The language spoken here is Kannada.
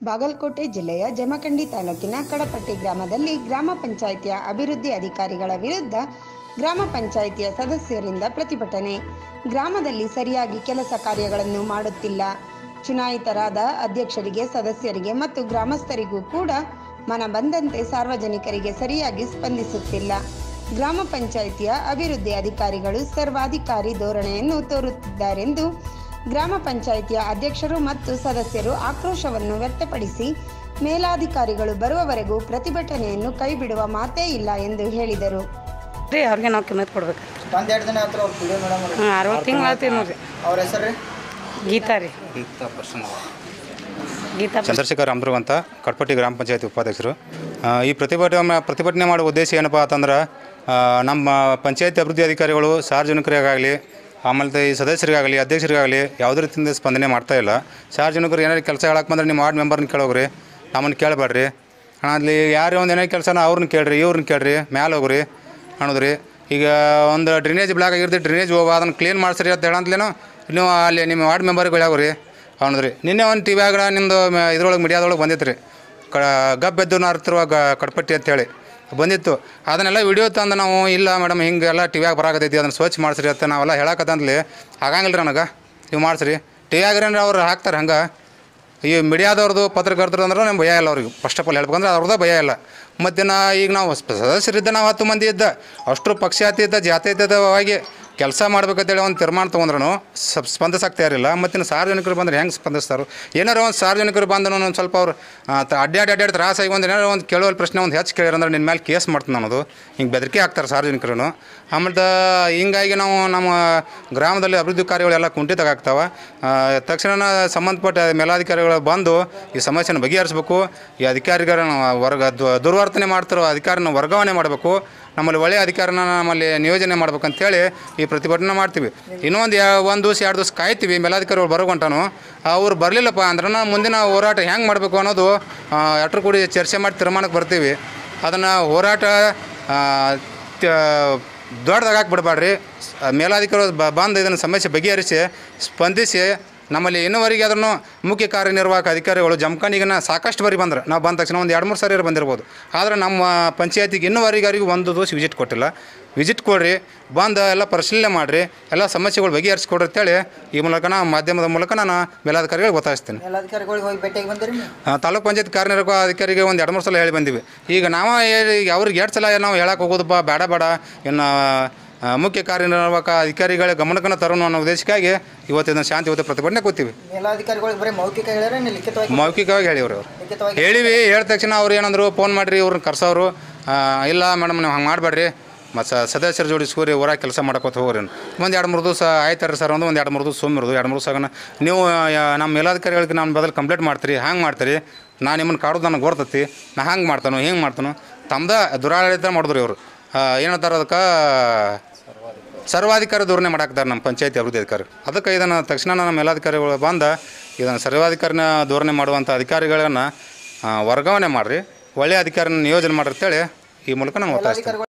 ಬಾಗಲಕೋಟೆ ಜಿಲ್ಲೆಯ ಜಮಖಂಡಿ ತಾಲೂಕಿನ ಕಡಪಟ್ಟಿ ಗ್ರಾಮದಲ್ಲಿ ಗ್ರಾಮ ಪಂಚಾಯಿತಿಯ ಅಭಿವೃದ್ಧಿ ಅಧಿಕಾರಿಗಳ ವಿರುದ್ಧ ಗ್ರಾಮ ಪಂಚಾಯಿತಿಯ ಸದಸ್ಯರಿಂದ ಪ್ರತಿಭಟನೆ. ಗ್ರಾಮದಲ್ಲಿ ಸರಿಯಾಗಿ ಕೆಲಸ ಕಾರ್ಯಗಳನ್ನು ಮಾಡುತ್ತಿಲ್ಲ. ಚುನಾಯಿತರಾದ ಅಧ್ಯಕ್ಷರಿಗೆ, ಸದಸ್ಯರಿಗೆ ಮತ್ತು ಗ್ರಾಮಸ್ಥರಿಗೂ ಕೂಡ ಮನ ಬಂದಂತೆ ಸಾರ್ವಜನಿಕರಿಗೆ ಸರಿಯಾಗಿ ಸ್ಪಂದಿಸುತ್ತಿಲ್ಲ. ಗ್ರಾಮ ಪಂಚಾಯಿತಿಯ ಅಭಿವೃದ್ಧಿ ಅಧಿಕಾರಿಗಳು ಸರ್ವಾಧಿಕಾರಿ ಧೋರಣೆಯನ್ನು ತೋರುತ್ತಿದ್ದಾರೆಂದು ಗ್ರಾಮ ಪಂಚಾಯಿತಿಯ ಅಧ್ಯಕ್ಷರು ಮತ್ತು ಸದಸ್ಯರು ಆಕ್ರೋಶವನ್ನು ವ್ಯಕ್ತಪಡಿಸಿ ಮೇಲಾಧಿಕಾರಿಗಳು ಬರುವವರೆಗೂ ಪ್ರತಿಭಟನೆಯನ್ನು ಕೈಬಿಡುವ ಮಾತೇ ಇಲ್ಲ ಎಂದು ಹೇಳಿದರು. ಅವ್ರಿಗೆ ನಾವು ಕಿಮ್ಮತ್ ಕೊಡ್ಬೇಕು. ಒಂದೆರಡು ದಿನ ಆಯ್ತು ಅವ್ರು ವಿಡಿಯೋ ಮೇಡಮ್ 60 ತಿಂಗಳು ಆಯ್ತು ನೋಡ್ರಿ. ಅವ್ರ ಹೆಸರು ಗೀತಾ ರೀ. ಗೀತಾ ಚಂದ್ರಶೇಖರ್ ಅಮ್ರು ಅಂತ ಕಡಪಟ್ಟಿ ಗ್ರಾಮ ಪಂಚಾಯತಿ ಉಪಾಧ್ಯಕ್ಷರು. ಈ ಪ್ರತಿಭಟನೆ ಮಾಡುವ ಉದ್ದೇಶ ಏನಪ್ಪ ಅಂತಂದ್ರೆ, ನಮ್ಮ ಪಂಚಾಯತಿ ಅಭಿವೃದ್ಧಿ ಅಧಿಕಾರಿಗಳು ಸಾರ್ವಜನಿಕರಿಗಾಗಲಿ, ಆಮೇಲೆ ಈ ಸದಸ್ಯರಿಗಾಗಲಿ, ಅಧ್ಯಕ್ಷರಿಗಾಗಲಿ ಯಾವುದೇ ರೀತಿಯಿಂದ ಸ್ಪಂದನೆ ಮಾಡ್ತಾಯಿಲ್ಲ. ಸಾರ್ವಜನಿಕರು ಏನಾದ್ರು ಕೆಲಸ ಹೇಳಕ್ಕೆ ಬಂದ್ರೆ ನಿಮ್ಮ ವಾರ್ಡ್ ಮೆಂಬರ್ನ ಕೇಳೋಗ್ರಿ, ನಮ್ಮನ್ನು ಕೇಳಬೇಡ್ರಿ. ಅಲ್ಲಿ ಯಾರೇ ಒಂದು ಏನೇ ಕೆಲಸನ ಅವ್ರನ್ನ ಕೇಳ್ರಿ, ಇವ್ರನ್ನ ಕೇಳ್ರಿ, ಮ್ಯಾಲೆ ಹೋಗ್ರಿ ಅನ್ನೋದ್ರಿ. ಈಗ ಒಂದು ಡ್ರೈನೇಜ್ ಬ್ಲಾಕ್ ಆಗಿರ್ತೀವಿ, ಡ್ರೈನೇಜ್ ಹೋಗ ಅದನ್ನು ಕ್ಲೀನ್ ಮಾಡಿಸ್ರಿ ಅಂತ ಹೇಳಂತಲೇನೋ ನೀವು ಅಲ್ಲಿ ನಿಮ್ಮ ವಾರ್ಡ್ ಮೆಂಬರ್ಗೆ ಹೇಳೋಗ್ರಿ ಅನ್ನೋದ್ರಿ. ನಿನ್ನೆ ಒಂದು ಟಿ ವ್ಯಾಗ ನಿಮ್ಮದು ಇದ್ರೊಳಗೆ ಮೀಡಿಯಾದೊಳಗೆ ಬಂದಿತ್ತು ರೀ, ಗಬ್ಬೆದ್ದು ನಾರ್ತಿರುವ ಕಡಪಟ್ಟಿ ಅಂತೇಳಿ ಬಂದಿತ್ತು. ಅದನ್ನೆಲ್ಲ ವಿಡಿಯೋ ತಂದು ನಾವು ಇಲ್ಲ ಮೇಡಮ್ ಹಿಂಗೆಲ್ಲ ಟಿ ವ್ಯಾಗ ಬರಾಕತ್ತೈತಿ, ಅದನ್ನು ಸ್ವಚ್ಛ ಮಾಡಿಸ್ರಿ ಅಂತ ನಾವೆಲ್ಲ ಹೇಳಕತ್ತಂದ್ಲಿ. ಆಗಂಗಿಲ್ಲ ರೀ ನನಗೆ, ನೀವು ಮಾಡಿಸ್ರಿ. ಟಿ ವ್ಯಾಗ್ರೇನ್ರಿ ಅವ್ರು ಹಾಕ್ತಾರೆ ಹಂಗೆ. ಈ ಮೀಡಿಯಾದವ್ರದ್ದು ಪತ್ರಕರ್ತರು ಅಂದ್ರೆ ನಮ್ಗೆ ಭಯ ಇಲ್ಲ ಅವ್ರಿಗೆ. ಫಸ್ಟ್ ಆಫ್ ಆಲ್ ಹೇಳ್ಬೇಕಂದ್ರೆ ಅವ್ರದ್ದು ಭಯ ಇಲ್ಲ. ಮತ್ತು ಈಗ ನಾವು ಸದಸ್ಯರಿದ್ದ ನಾವು 10 ಮಂದಿ ಇದ್ದ ಅಷ್ಟು ಪಕ್ಷಾತೀತ ಜಾತ್ಯತೀತವಾಗಿ ಕೆಲಸ ಮಾಡ್ಬೇಕಂತೇಳಿ ಒಂದು ತೀರ್ಮಾನ ತೊಗೊಂಡ್ರು ಸ್ಪಂದಿಸಕ್ಕೆ ತಯಾರಿಲ್ಲ. ಮತ್ತು ಸಾರ್ವಜನಿಕರು ಬಂದ್ರೆ ಹೆಂಗೆ ಸ್ಪಂದಿಸ್ತಾರೆ? ಏನಾರು ಒಂದು ಸಾರ್ವಜನಿಕರು ಬಂದು ಒಂದು ಸ್ವಲ್ಪ ಅವ್ರು ಅಡ್ಡಾಡಿ ತ್ರಾಸಾಗಿ ಒಂದು ಏನಾರು ಒಂದು ಕೇಳುವ ಪ್ರಶ್ನೆ ಒಂದು ಹೆಚ್ಚು ಕೇಳಿರಂದ್ರೆ ನಿನ್ನ ಮೇಲೆ ಕೇಸ್ ಮಾಡ್ತೀನಿ ಅನ್ನೋದು ಹಿಂಗೆ ಬೆದರಿಕೆ ಹಾಕ್ತಾರೆ ಸಾರ್ವಜನಿಕರು. ಆಮೇಲೆ ಹಿಂಗಾಗಿ ನಾವು ನಮ್ಮ ಗ್ರಾಮದಲ್ಲಿ ಅಭಿವೃದ್ಧಿ ಕಾರ್ಯಗಳೆಲ್ಲ ಕುಂಠಿತಾಗ್ತಾವೆ. ತಕ್ಷಣ ಸಂಬಂಧಪಟ್ಟ ಮೇಲಾಧಿಕಾರಿಗಳು ಬಂದು ಈ ಸಮಸ್ಯೆನ ಬಗೆಹರಿಸ್ಬೇಕು. ಈ ಅಧಿಕಾರಿಗಳನ್ನ ದುರ್ವರ್ತನೆ ಮಾಡ್ತಿರೋ ಅಧಿಕಾರಿನ ವರ್ಗಾವಣೆ ಮಾಡಬೇಕು. ನಮ್ಮಲ್ಲಿ ಒಳ್ಳೆಯ ಅಧಿಕಾರನ ನಮ್ಮಲ್ಲಿ ನಿಯೋಜನೆ ಮಾಡ್ಬೇಕಂತೇಳಿ ಈ ಪ್ರತಿಭಟನೆ ಮಾಡ್ತೀವಿ. ಇನ್ನೊಂದು 1 ದಿವಸ 2 ದಿವಸ ಕಾಯ್ತೀವಿ ಮೇಲಾಧಿಕಾರಿಗಳು ಬರೋಗಂಟನು. ಅವ್ರು ಬರಲಿಲ್ಲಪ್ಪ ಅಂದ್ರೆ ನಾವು ಮುಂದಿನ ಹೋರಾಟ ಹೆಂಗೆ ಮಾಡಬೇಕು ಅನ್ನೋದು ಎಲ್ಲರೂ ಕೂಡಿ ಚರ್ಚೆ ಮಾಡಿ ತೀರ್ಮಾನಕ್ಕೆ ಬರ್ತೀವಿ. ಅದನ್ನು ಹೋರಾಟ ದೊಡ್ಡದಾಗಕ್ಕೆ ಬಿಡಬೇಡ್ರಿ. ಮೇಲಾಧಿಕಾರಿಗಳು ಬಂದು ಇದನ್ನು ಸಮಸ್ಯೆ ಬಗೆಹರಿಸಿ ಸ್ಪಂದಿಸಿ ನಮ್ಮಲ್ಲಿ ಇನ್ನೂವರೆಗೆ ಅದನ್ನು ಮುಖ್ಯ ಕಾರ್ಯನಿರ್ವಾಹಕ ಅಧಿಕಾರಿಗಳು ಜಮಖಂಡಿಗೆ ಸಾಕಷ್ಟು ಬಾರಿ ಬಂದ್ರೆ ನಾವು ಬಂದ ತಕ್ಷಣ ಒಂದು 2-3 ಸಾರಿ ಬಂದಿರ್ಬೋದು. ಆದರೆ ನಮ್ಮ ಪಂಚಾಯತಿಗೆ ಇನ್ನೂವರೆಗೆ 1 ದಿವಸ ವಿಸಿಟ್ ಕೊಟ್ಟಿಲ್ಲ. ವಿಸಿಟ್ ಕೊಡ್ರಿ, ಬಂದು ಎಲ್ಲ ಪರಿಶೀಲನೆ ಮಾಡಿರಿ, ಎಲ್ಲ ಸಮಸ್ಯೆಗಳು ಬಗೆಹರಿಸ್ಕೊಡ್ರಿ ಅಂತೇಳಿ ಈ ಮೂಲಕ ಮಾಧ್ಯಮದ ಮೂಲಕ ನಾನು ಮೇಲಾಧಿಕಾರಿಗಳಿಗೆ ಗೊತ್ತಾಯಿಸ್ತೀನಿ. ಮೇಲಾಧಿಕಾರಿಗಳಿಗೆ ಹೋಗಿ ಭೇಟಿಯಾಗಿ ಬಂದಿರಿ? ತಾಲೂಕು ಪಂಚಾಯತ್ ಕಾರ್ಯನಿರ್ವಾಹಕ ಅಧಿಕಾರಿಗೆ ಒಂದು 2-3 ಸಲ ಹೇಳಿ ಬಂದಿವಿ. ಈಗ ನಾವು ಅವ್ರಿಗೆ 2 ಸಲ ನಾವು ಹೇಳಕ್ಕೆ ಹೋಗೋದಪ್ಪ ಬೇಡ, ಇನ್ನು ಮುಖ್ಯ ಕಾರ್ಯನಿರ್ವಾಹಕ ಅಧಿಕಾರಿಗಳ ಗಮನಕ್ಕನ್ನು ತರೋಣ ಅನ್ನೋ ಉದ್ದೇಶಕ್ಕಾಗಿ ಇವತ್ತಿನ ಶಾಂತಿಯುತ ಪ್ರತಿಭಟನೆ ಕೂತೀವಿ. ಮೇಲಾಧಿಕಾರಿಗಳಿಗೆ ಬರೀ ಮೌಖಿಕ ಹೇಳಿದ್ರೆ ಮೌಖಿಕವಾಗಿ ಹೇಳಿವ್ರಿ ಅವ್ರು. ಹೇಳಿದ ತಕ್ಷಣ ಅವ್ರು ಏನಂದ್ರು, ಫೋನ್ ಮಾಡಿರಿ ಇವ್ರನ್ನ ಕರ್ಸೋರು. ಇಲ್ಲ ಮೇಡಮ್ ನೀವು ಹಂಗೆ ಮಾಡಬೇಡ್ರಿ, ಮತ್ತು ಸದಸ್ಯರ ಜೋಡಿ ಸೂರಿ ಊರಾಗ ಕೆಲಸ ಮಾಡ್ಕೋತ ಹೋಗ್ರಿ. ಒಂದು 2-3 ದಿವಸ ಆಯ್ತಾರೆ ಸರ್, ಒಂದು 2-3 ದಿವಸ ಸುಮ್ಮಿರೋದು. 2-3 ದಿವಸ ನೀವು ನಮ್ಮ ಮೇಲಾಧಿಕಾರಿಗಳಿಗೆ ನಮ್ಮ ಬದಲು ಕಂಪ್ಲೇಂಟ್ ಮಾಡ್ತೀರಿ, ಹಂಗೆ ಮಾಡ್ತೀರಿ, ನಾನು ನಿಮ್ಮನ್ನು ಕಾಡೋದು ನನಗೆ ಗೊತ್ತೈತಿ, ನಾ ಹಂಗೆ ಮಾಡ್ತಾನೋ ಹಿಂಗೆ ಮಾಡ್ತಾನೋ ತಮ್ಮದ ದುರಾಡಳಿತ ಮಾಡಿದ್ರು ಇವರು. ಏನಂತಾರೆ ಅದಕ್ಕೆ ಸರ್ವಾಧಿಕಾರಿ ಧೋರಣೆ ಮಾಡಾಕ್ತಾರೆ ನಮ್ಮ ಪಂಚಾಯತಿ ಅಭಿವೃದ್ಧಿ ಅಧಿಕಾರಿ. ಅದಕ್ಕೆ ಇದನ್ನು ತಕ್ಷಣ ನಮ್ಮ ಮೇಲಾಧಿಕಾರಿಗಳು ಬಂದು ಇದನ್ನು ಸರ್ವಾಧಿಕಾರಿನ ಧೋರಣೆ ಮಾಡುವಂಥ ಅಧಿಕಾರಿಗಳನ್ನು ವರ್ಗಾವಣೆ ಮಾಡಿರಿ, ಒಳ್ಳೆಯ ಅಧಿಕಾರಿನ ನಿಯೋಜನೆ ಮಾಡಿರ್ತೇಳಿ ಈ ಮೂಲಕ ನಾನು ಒತ್ತಾಯಿಸ್ತೀನಿ.